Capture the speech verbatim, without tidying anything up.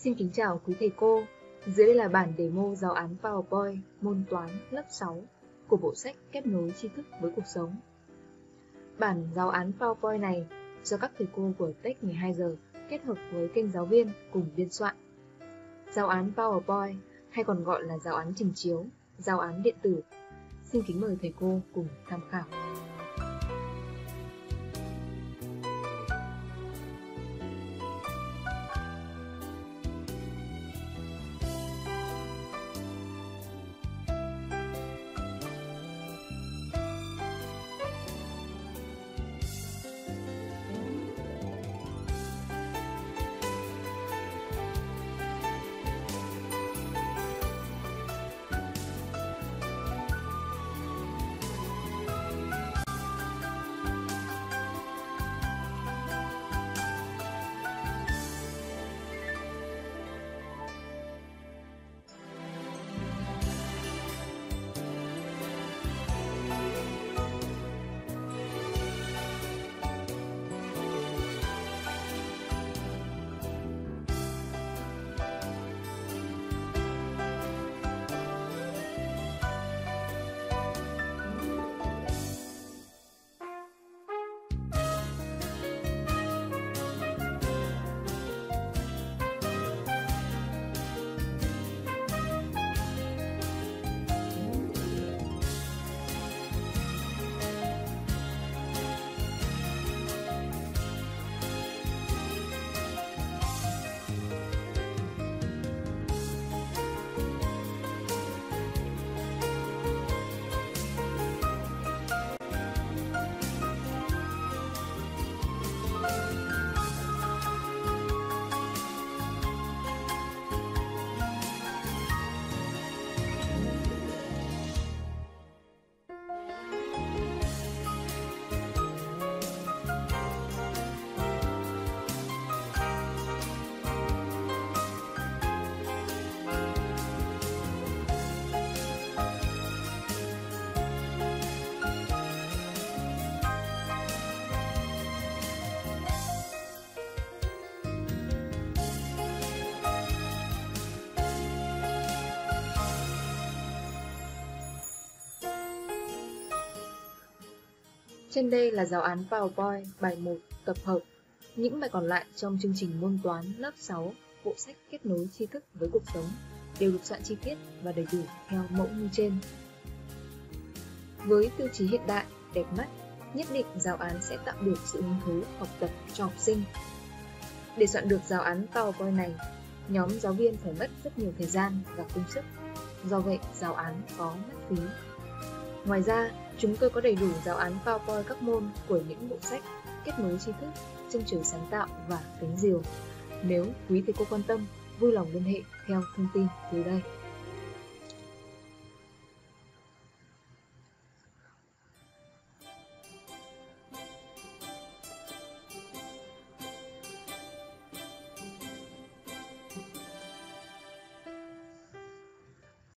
Xin kính chào quý thầy cô. Dưới đây là bản demo giáo án PowerPoint môn toán lớp sáu của bộ sách Kết nối tri thức với cuộc sống. Bản giáo án PowerPoint này do các thầy cô của Tech mười hai giờ kết hợp với kênh giáo viên cùng biên soạn. Giáo án PowerPoint hay còn gọi là giáo án trình chiếu, giáo án điện tử. Xin kính mời thầy cô cùng tham khảo. Trên đây là giáo án PowerPoint bài một tập hợp. Những bài còn lại trong chương trình môn toán lớp sáu, bộ sách Kết nối tri thức với cuộc sống đều được soạn chi tiết và đầy đủ theo mẫu như trên. Với tiêu chí hiện đại, đẹp mắt, nhất định giáo án sẽ tạo được sự hứng thú học tập cho học sinh. Để soạn được giáo án PowerPoint này, nhóm giáo viên phải mất rất nhiều thời gian và công sức. Do vậy, giáo án có mất phí. Ngoài ra, chúng tôi có đầy đủ giáo án PowerPoint các môn của những bộ sách Kết nối tri thức, Chân trời sáng tạo và Cánh diều. Nếu quý thầy cô quan tâm, vui lòng liên hệ theo thông tin dưới đây.